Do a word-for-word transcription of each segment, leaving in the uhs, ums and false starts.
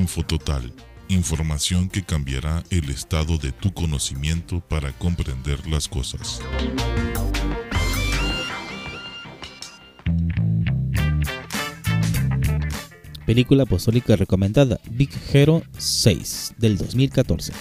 Info Total, información que cambiará el estado de tu conocimiento para comprender las cosas. Película apostólica recomendada, Big Hero seis del dos mil catorce.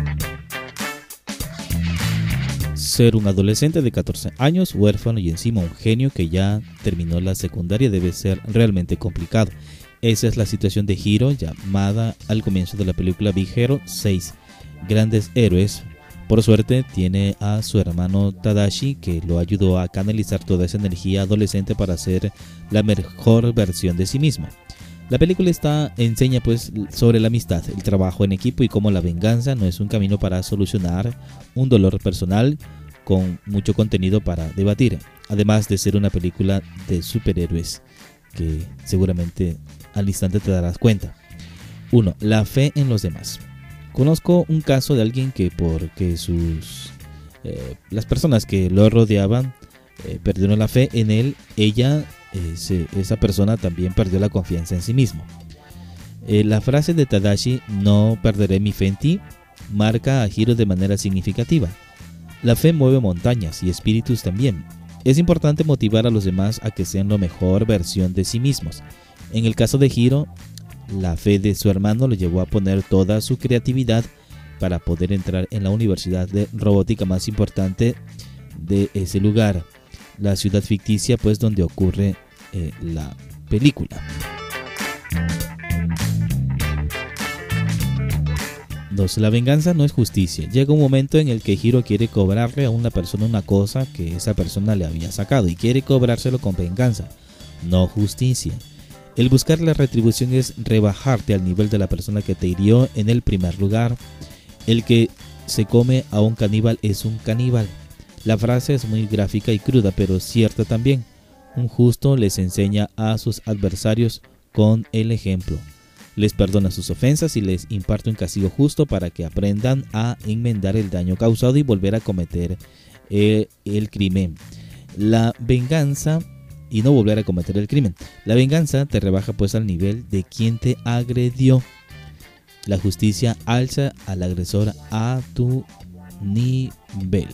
Ser un adolescente de catorce años, huérfano y encima un genio que ya terminó la secundaria debe ser realmente complicado. Esa es la situación de Hiro, llamada al comienzo de la película Big Hero seis, Grandes Héroes. Por suerte tiene a su hermano Tadashi, que lo ayudó a canalizar toda esa energía adolescente para ser la mejor versión de sí mismo. La película está, enseña pues sobre la amistad, el trabajo en equipo y cómo la venganza no es un camino para solucionar un dolor personal, con mucho contenido para debatir, además de ser una película de superhéroes que seguramente al instante te darás cuenta. uno. La fe en los demás. Conozco un caso de alguien que porque sus eh, las personas que lo rodeaban eh, perdieron la fe en él, ella Ese, esa persona también perdió la confianza en sí mismo. Eh, la frase de Tadashi, no perderé mi fe en ti, marca a Hiro de manera significativa. La fe mueve montañas y espíritus también. Es importante motivar a los demás a que sean la mejor versión de sí mismos. En el caso de Hiro, la fe de su hermano lo llevó a poner toda su creatividad para poder entrar en la universidad de robótica más importante de ese lugar, la ciudad ficticia pues donde ocurre eh, la película. dos. La venganza no es justicia. Llega un momento en el que Hiro quiere cobrarle a una persona una cosa que esa persona le había sacado y quiere cobrárselo con venganza, no justicia. El buscar la retribución es rebajarte al nivel de la persona que te hirió en el primer lugar. El que se come a un caníbal es un caníbal. La frase es muy gráfica y cruda, pero cierta también. Un justo les enseña a sus adversarios con el ejemplo. Les perdona sus ofensas y les imparte un castigo justo para que aprendan a enmendar el daño causado y volver a cometer eh, el crimen. La venganza y no volver a cometer el crimen. La venganza te rebaja pues al nivel de quien te agredió. La justicia alza al agresor a tu nivel.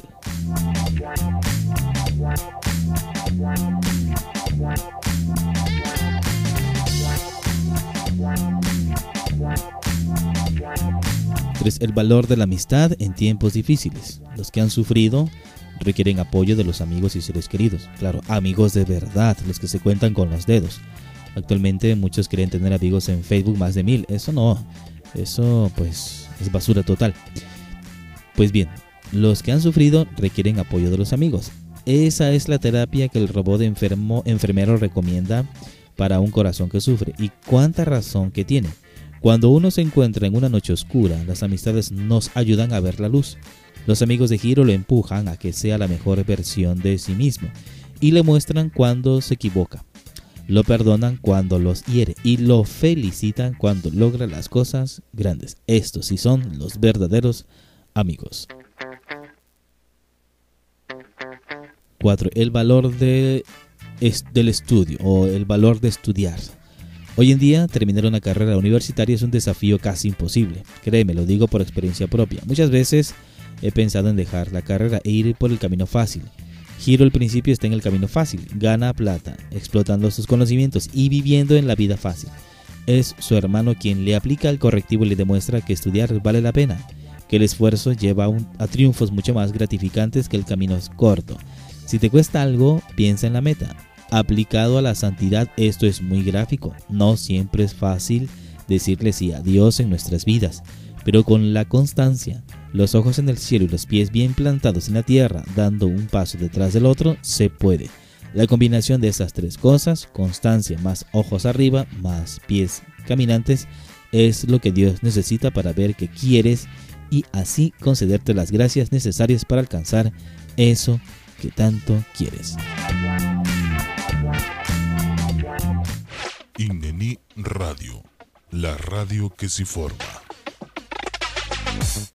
tres. El valor de la amistad en tiempos difíciles. Los que han sufrido requieren apoyo de los amigos y seres queridos. Claro, amigos de verdad, los que se cuentan con los dedos. Actualmente muchos creen tener amigos en Facebook más de mil. Eso no, eso pues es basura total. Pues bien, los que han sufrido requieren apoyo de los amigos. Esa es la terapia que el robot de enfermo, enfermero recomienda para un corazón que sufre. Y cuánta razón que tiene. Cuando uno se encuentra en una noche oscura, las amistades nos ayudan a ver la luz. Los amigos de Hiro lo empujan a que sea la mejor versión de sí mismo y le muestran cuando se equivoca. Lo perdonan cuando los hiere y lo felicitan cuando logra las cosas grandes. Estos sí son los verdaderos amigos. cuatro. El valor de, es, del estudio o el valor de estudiar. Hoy en día, terminar una carrera universitaria es un desafío casi imposible. Créeme, lo digo por experiencia propia. Muchas veces he pensado en dejar la carrera e ir por el camino fácil. Hiro al principio está en el camino fácil, gana plata, explotando sus conocimientos y viviendo en la vida fácil. Es su hermano quien le aplica el correctivo y le demuestra que estudiar vale la pena, que el esfuerzo lleva a, un, a triunfos mucho más gratificantes que el camino es corto. Si te cuesta algo, piensa en la meta. Aplicado a la santidad, esto es muy gráfico. No siempre es fácil decirle sí a Dios en nuestras vidas, pero con la constancia, los ojos en el cielo y los pies bien plantados en la tierra, dando un paso detrás del otro, se puede. La combinación de esas tres cosas, constancia más ojos arriba, más pies caminantes, es lo que Dios necesita para ver que quieres y así concederte las gracias necesarias para alcanzar eso que tanto quieres. Ineni Radio, la radio que se forma.